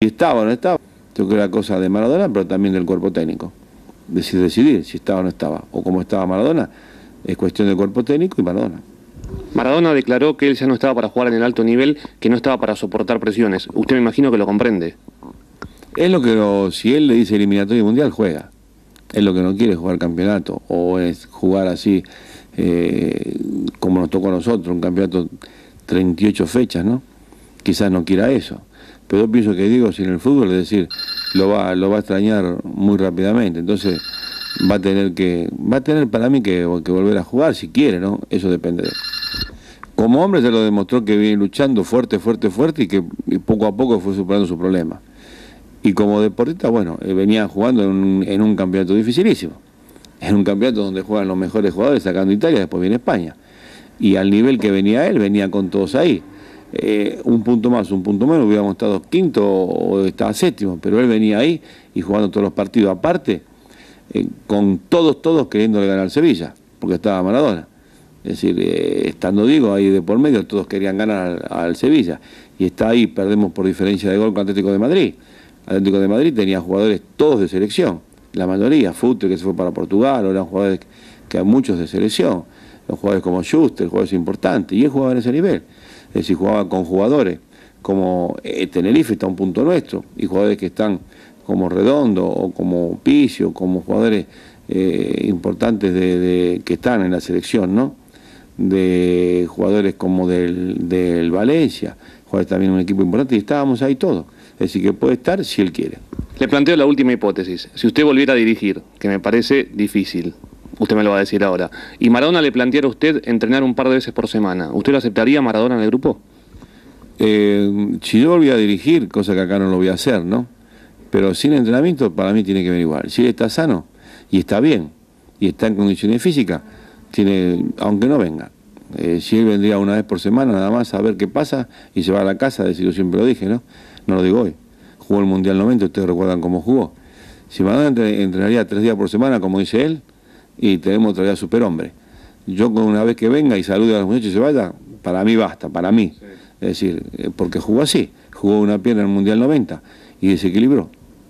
Si estaba o no estaba, yo creo que era cosa de Maradona, pero también del cuerpo técnico. Decidir si estaba o no estaba, o como estaba Maradona, es cuestión del cuerpo técnico y Maradona. Maradona declaró que él ya no estaba para jugar en el alto nivel, que no estaba para soportar presiones. Usted me imagino que lo comprende. Es lo que si él le dice eliminatorio mundial, juega. Es lo que no quiere jugar campeonato, o es jugar así como nos tocó a nosotros, un campeonato 38 fechas, ¿no? Quizás no quiera eso. Pero yo pienso que Diego, si en el fútbol, es decir, lo va a extrañar muy rápidamente. Entonces va a tener para mí que volver a jugar si quiere, ¿no? Eso depende de él. Como hombre se lo demostró que viene luchando fuerte y que poco a poco fue superando su problema. Y como deportista, bueno, venía jugando en un campeonato dificilísimo. En un campeonato donde juegan los mejores jugadores, sacando Italia, después viene España. Y al nivel que venía él, venía con todos ahí. Un punto más, un punto menos, hubiéramos estado quinto o estaba séptimo, pero él venía ahí y jugando todos los partidos aparte, con todos queriéndole ganar al Sevilla, porque estaba Maradona. Es decir, estando Diego ahí de por medio, todos querían ganar al Sevilla. Y está ahí, perdemos por diferencia de gol con Atlético de Madrid. Atlético de Madrid tenía jugadores todos de selección, la mayoría, Futre que se fue para Portugal, eran jugadores que hay muchos de selección, los jugadores como Schuster, jugadores importantes, y él jugaba en ese nivel. Es decir, jugaba con jugadores como Tenerife, está a un punto nuestro, y jugadores que están como Redondo o como Picio, como jugadores importantes que están en la selección, ¿no? De jugadores como del Valencia, jugadores también un equipo importante, y estábamos ahí todos. Es decir, que puede estar si él quiere. Le planteo la última hipótesis. Si usted volviera a dirigir, que me parece difícil, usted me lo va a decir ahora, y Maradona le planteara a usted entrenar un par de veces por semana, ¿usted lo aceptaría, Maradona, en el grupo? Si yo volviera a dirigir, cosa que acá no lo voy a hacer, ¿no? Pero sin entrenamiento para mí tiene que venir igual. Si él está sano y está bien y está en condiciones físicas, aunque no venga. Si él vendría una vez por semana nada más a ver qué pasa y se va a la casa, yo siempre lo dije, ¿no? No lo digo hoy. Jugó el Mundial 90, ustedes recuerdan cómo jugó. Si Maradona entrenaría 3 días por semana, como dice él, y tenemos otra vez superhombre. Yo con una vez que venga y salude a los muchachos y se vaya, para mí basta, para mí. Sí. Es decir, porque jugó así, jugó una pierna en el Mundial 90 y desequilibró.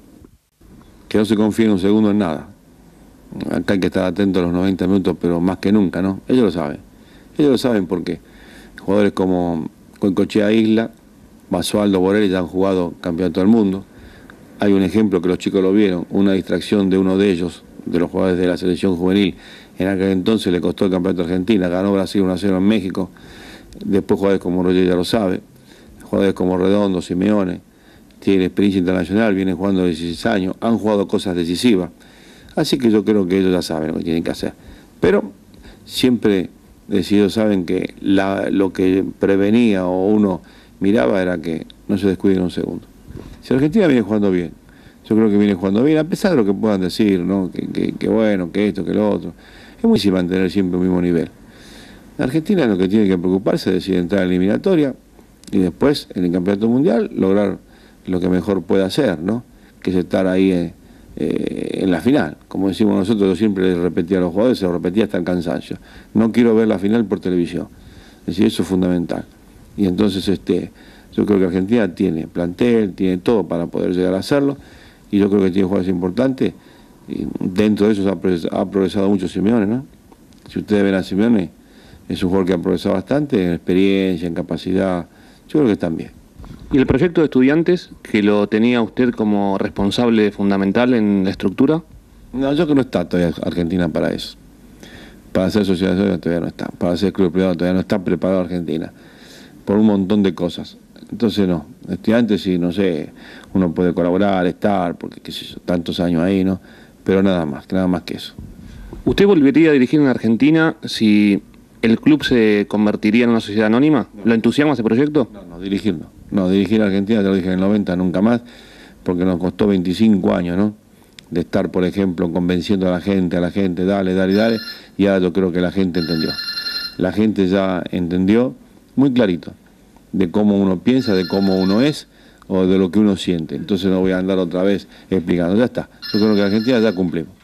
Que no se confíe en un segundo en nada. Acá hay que estar atento a los 90 minutos, pero más que nunca, ¿no? Ellos lo saben. Ellos lo saben porque jugadores como Coicochea Isla, Basualdo, Borelli ya han jugado campeonato del mundo. Hay un ejemplo que los chicos lo vieron, una distracción de uno de ellos, de los jugadores de la selección juvenil. En aquel entonces le costó el campeonato de Argentina, ganó Brasil 1-0 en México. Después jugadores como Roger ya lo sabe, jugadores como Redondo, Simeone, tienen experiencia internacional, vienen jugando 16 años, han jugado cosas decisivas. Así que yo creo que ellos ya saben lo que tienen que hacer. Pero siempre, si ellos saben que lo que prevenía o uno miraba era que no se descuiden un segundo. Si Argentina viene jugando bien, yo creo que viene jugando bien, a pesar de lo que puedan decir, ¿no? Que bueno, que esto, que lo otro. Es muy difícil mantener siempre el mismo nivel. Argentina lo que tiene que preocuparse es entrar en la eliminatoria y después en el campeonato mundial lograr lo que mejor puede hacer, ¿no? Que es estar ahí en la final. Como decimos nosotros, yo siempre les repetía a los jugadores, se lo repetía hasta el cansancio. No quiero ver la final por televisión. Es decir, eso es fundamental. Y entonces yo creo que Argentina tiene plantel, tiene todo para poder llegar a hacerlo, y yo creo que tiene jugadores importantes, y dentro de eso ha progresado mucho Simeone, ¿no? Si ustedes ven a Simeone, es un jugador que ha progresado bastante en experiencia, en capacidad, yo creo que están bien. ¿Y el proyecto de estudiantes, que lo tenía usted como responsable fundamental en la estructura? No, yo creo que no está todavía Argentina para eso. Para ser sociedad todavía no está, para ser club privado todavía no está preparado Argentina, por un montón de cosas. Entonces no, estudiantes sí, no sé, uno puede colaborar, estar, porque qué sé yo, tantos años ahí, ¿no? Pero nada más que eso. ¿Usted volvería a dirigir en Argentina si el club se convertiría en una sociedad anónima? No. ¿Lo entusiasma ese proyecto? No, dirigir no. No, dirigir a Argentina, te lo dije en el 90, nunca más, porque nos costó 25 años, ¿no? De estar, por ejemplo, convenciendo a la gente, dale, y ahora yo creo que la gente entendió. La gente ya entendió muy clarito de cómo uno piensa, de cómo uno es o de lo que uno siente. Entonces no voy a andar otra vez explicando, ya está. Yo creo que en Argentina ya cumplimos.